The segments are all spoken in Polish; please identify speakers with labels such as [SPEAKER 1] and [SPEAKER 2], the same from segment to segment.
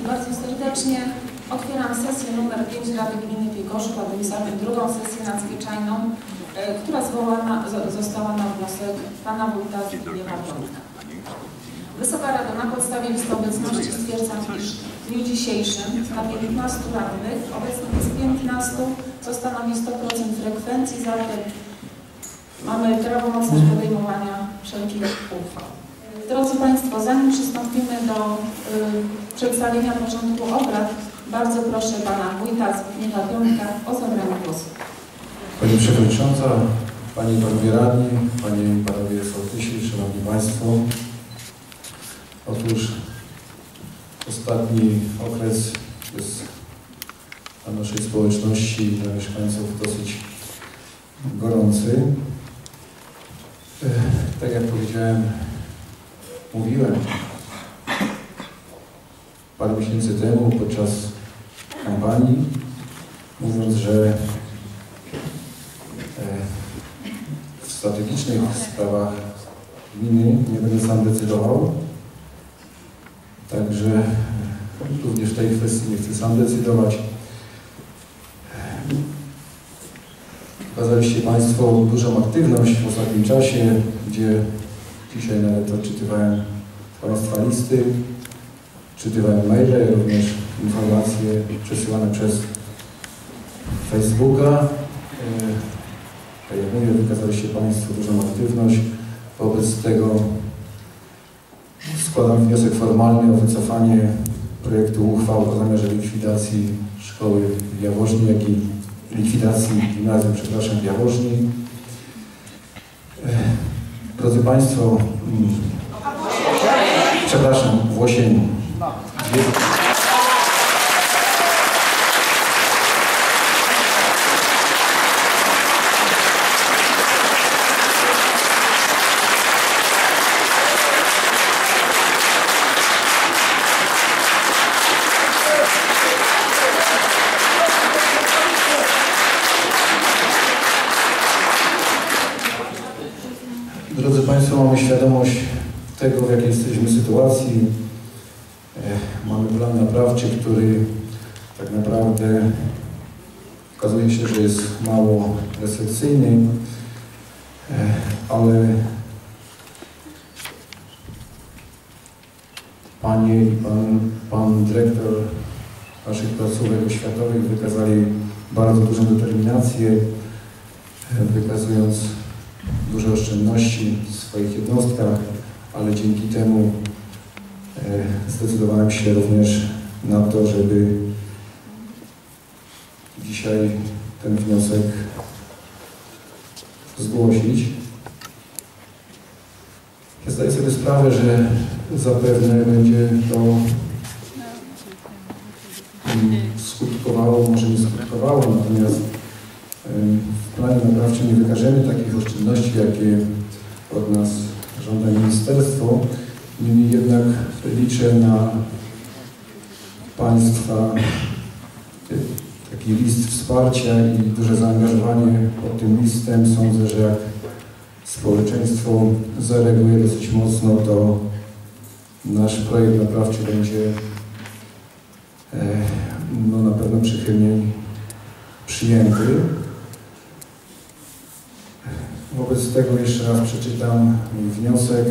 [SPEAKER 1] Państwu bardzo serdecznie. Otwieram sesję numer 5 Rady Gminy Piekoszów, a tym samym drugą sesję nadzwyczajną, która zwołana została na wniosek Pana Wójta Zbigniewa Tomka. Wysoka Rado, na podstawie listy obecności stwierdzam, iż w dniu dzisiejszym na 15 radnych obecnych jest 15, co stanowi 100% frekwencji, zatem mamy prawomocność podejmowania wszelkich uchwał. Drodzy Państwo, zanim przystąpimy do przedstawienia porządku obrad, bardzo proszę Pana Wójta Zbigniewa Tomka o zabranie głosu.
[SPEAKER 2] Pani Przewodnicząca, Panie i Panowie Radni, Panie i Panowie Sołtysi, Szanowni Państwo. Otóż ostatni okres jest dla naszej społeczności i dla mieszkańców dosyć gorący. Tak jak powiedziałem, mówiłem parę miesięcy temu podczas kampanii, mówiąc, że w strategicznych sprawach gminy nie będę sam decydował. Także również w tej kwestii nie chcę sam decydować. Pokazaliście Państwo dużą aktywność w ostatnim czasie, gdzie dzisiaj nawet odczytywałem Państwa listy, czytywałem maile, również informacje przesyłane przez Facebooka. Tak jak mówię, wykazaliście Państwo dużą aktywność. Wobec tego składam wniosek formalny o wycofanie projektu uchwał o zamiarze likwidacji szkoły w Jaworznie, jak i likwidacji gimnazjum, w Jaworzni. Drodzy Państwo, przepraszam, w Łosieniu. Drodzy Państwo, mamy świadomość tego, w jakiej jesteśmy sytuacji. Mamy plan naprawczy, który tak naprawdę okazuje się, że jest mało restrykcyjny, ale Panie i Pan Dyrektor naszych placówek oświatowych wykazali bardzo dużą determinację, wykazując duże oszczędności w swoich jednostkach, ale dzięki temu zdecydowałem się również na to, żeby dzisiaj ten wniosek zgłosić. Ja zdaję sobie sprawę, że zapewne będzie to skutkowało, może nie skutkowało, natomiast w planie naprawczym nie wykażemy takich oszczędności, jakie od nas żąda ministerstwo. Niemniej jednak liczę na Państwa taki list wsparcia i duże zaangażowanie pod tym listem. Sądzę, że jak społeczeństwo zareaguje dosyć mocno, to nasz projekt naprawczy będzie na pewno przychylnie przyjęty. Wobec tego jeszcze raz przeczytam mój wniosek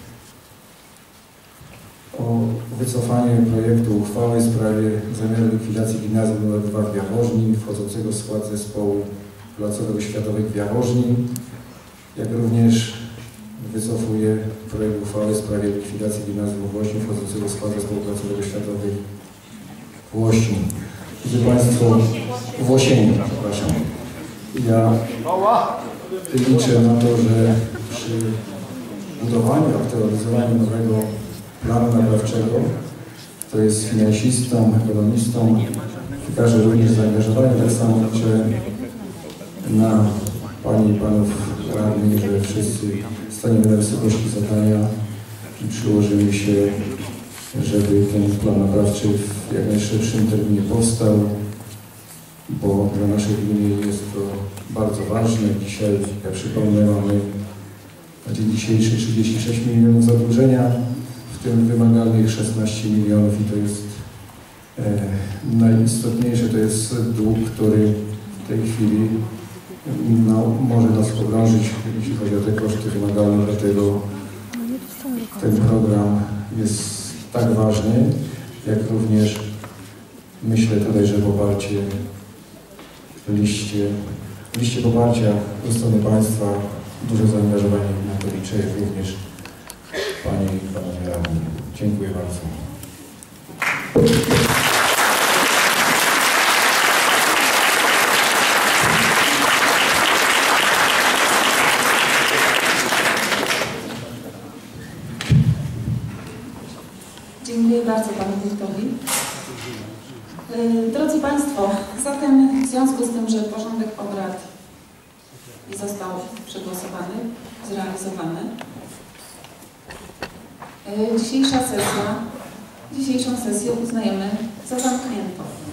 [SPEAKER 2] o wycofanie projektu uchwały w sprawie zamiaru likwidacji gimnazjum nr 2 w Jaworzni, wchodzącego w skład zespołu placówek oświatowych w Jaworzni, jak również wycofuję projekt uchwały w sprawie likwidacji gimnazjum w Łośni, wchodzącego w skład zespołu placówek oświatowych w Łośni. Drodzy Państwo, w Łosieniu, przepraszam. Ja liczę na to, że przy budowaniu, aktualizowaniu nowego planu naprawczego, to jest finansistą, ekonomistą, wykaże również zaangażowanie. Tak samo liczę na Panie i Panów radnych, że wszyscy staniemy na wysokości zadania i przyłożymy się, żeby ten plan naprawczy w jak najszybszym terminie powstał, bo dla naszej gminy jest to bardzo ważne. Dzisiaj, jak przypomnę, mamy na dzień dzisiejszy 36 milionów zadłużenia, w tym wymagalnych 16 milionów i to jest Najistotniejsze to jest dług, który w tej chwili może nas pogrążyć, jeśli chodzi o te koszty wymagalne, dlatego ten program jest tak ważny, jak również myślę tutaj, że poparcie w liście poparcia ze strony Państwa, duże zaangażowanie na to liczę, jak również Panie i Panowie Radni. Dziękuję bardzo.
[SPEAKER 1] Dziękuję bardzo Panu Wójtowi. Drodzy Państwo, zatem w związku z tym, że porządek obrad został przegłosowany, zrealizowany, dzisiejszą sesję uznajemy za zamkniętą.